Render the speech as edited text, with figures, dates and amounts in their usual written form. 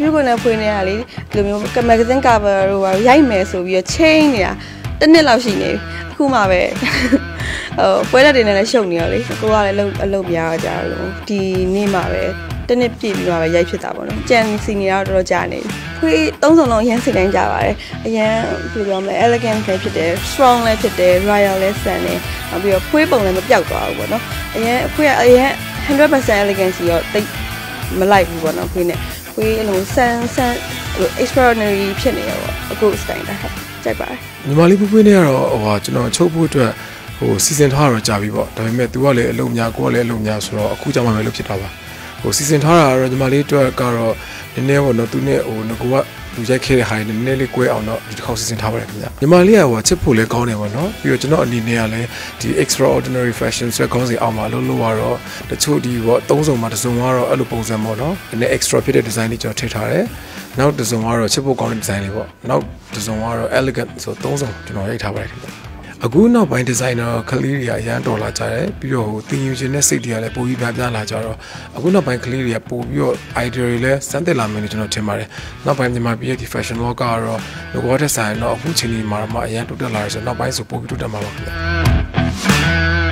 ဖြစ်ခွင့်နဲ့ဖွေးနေရလေဒီလိုမျိုး magazine cover တို့ပါရိုက်မယ်ဆိုပြီးတော့ chain နေတာတစ်နှစ်လောက်ရှိနေအခုမှပဲပွဲလက်တွေနဲ့လည်းရှုပ်နေရောလေကိုကလည်းအလုပ်ပြရကြတော့ဒီနေ့မှပဲတစ်နှစ်ပြည့်ပြီးမှပဲရိုက်ဖြစ်တာပေါ့နော်ကြံစီနေတော့တော်တော်ကြာနေဖွေးသုံးစုံလုံးအရင်စိတ်တိုင်းကြပါတယ်အရင်ဘယ်လိုပြောမလဲ elegant လည်းဖြစ်တယ် strong လည်းဖြစ်တယ် royal လည်းဆန်တယ်နောက်ပြီးတော့ဖွေးပုံလည်းမပြောက်သွားဘူးပေါ့နော်အရင်ဖွေးကအရင် 100% elegance ရောတိတ်မလိုက်ဘူးပေါ့နော်ဖွေးနဲ့ဖွေးအလုံးဆန်extraordinary ဖြစ်နေရောအခု style တာကြိုက်ပါတယ်ညီမလေးဖွေးနဲ့ကတော့ကျွန်တော်ချုပ်ဖို့အတွက်စီစဉ်ထားတော့ကြာပြီပေါ့ဒါပေမဲ့ तू ကလည်းအလုံးများကိုကလည်းအလုံးများဆိုတော့အခုကြောင်မှပဲလုပ်ဖြစ်တာပါစီစဉ်ထားတာတော့ညီမလေးအတွက်ကတော့နည်းနည်းပေါ့နော်သူနဲ့ငကိုကလူရိုက်ခဲ့တဲ့ဟာတွေနည်းနည်းလေးကွဲအောင်တော့ဒီတစ်ခေါက်စီစဉ်ထားပါတယ်ခင်ဗျညီမလေးကချစ်ဖို့လည်းကောင်းတယ်ပေါ့နော်ပြီးတော့ကျွန်တော်အနေနဲ့ကလည်းဒီ extraordinary fashion ဆွဲခေါင်းစဉ်အောင်မှာလုပ်ရတော့တချို့ဒီပေါ့သုံးစုံမှာတစ်စုံကတော့အဲ့လိုပုံစံပေါ့နော်နည်းနည်း extra ဖြစ်တဲ့ design တွေကျွန်တော်ထည့်ထားတယ်နောက်တစ်စုံကတော့ချစ်ဖို့ကောင်းတဲ့ design တွေပေါ့နောက်တစ်စုံကတော့ elegant ဆိုသုံးစုံကျွန်တော်ရိုက်ထားပါတယ်ခင်ဗျအခုနောက်ပိုင်း designer ကလေးတွေကအရန်တော်လာကြတယ်ပြီးတော့တင်ယူခြင်းနဲ့စိတ်တွေကလည်းပိုပြီးပြလာကြတော့အခုနောက်ပိုင်းကလေးတွေကပို့ပြီးတော့ idea တွေလည်းစမ်းသစ်လာမယ်လို့ကျွန်တော်ထင်ပါတယ်နောက်ပိုင်းမြန်မာပြည်ရဲ့ဒီ fashion law ကတော့ငကောတဲ့ဆိုင်တော့အခုချိန်ဒီမှာအရန်တိုးတက်လာတယ်ဆိုတော့နောက်ပိုင်းဆိုပိုပြီးတိုးတက်မှာပါခင်ဗျာ